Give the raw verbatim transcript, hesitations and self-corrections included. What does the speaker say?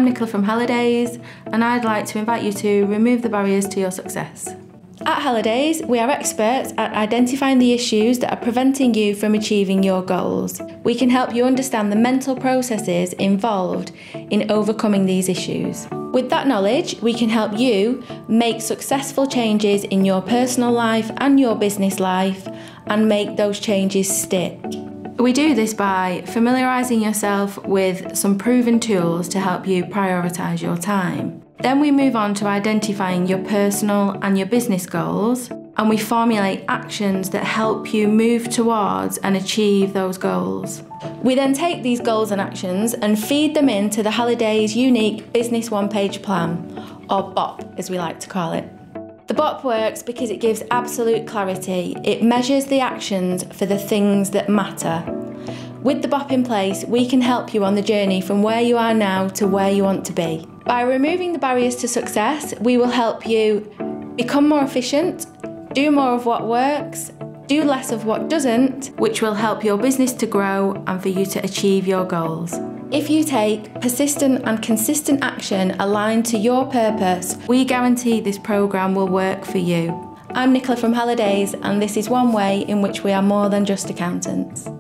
Nicola from Hallidays, and I'd like to invite you to remove the barriers to your success. At Hallidays, we are experts at identifying the issues that are preventing you from achieving your goals. We can help you understand the mental processes involved in overcoming these issues. With that knowledge, we can help you make successful changes in your personal life and your business life and make those changes stick. We do this by familiarising yourself with some proven tools to help you prioritise your time. Then we move on to identifying your personal and your business goals, and we formulate actions that help you move towards and achieve those goals. We then take these goals and actions and feed them into the Hallidays unique Business One-Page Plan, or B O P as we like to call it. The B O P works because it gives absolute clarity. It measures the actions for the things that matter. With the B O P in place, we can help you on the journey from where you are now to where you want to be. By removing the barriers to success, we will help you become more efficient, do more of what works, do less of what doesn't, which will help your business to grow and for you to achieve your goals. If you take persistent and consistent action aligned to your purpose, we guarantee this programme will work for you. I'm Nicola from Hallidays, and this is one way in which we are more than just accountants.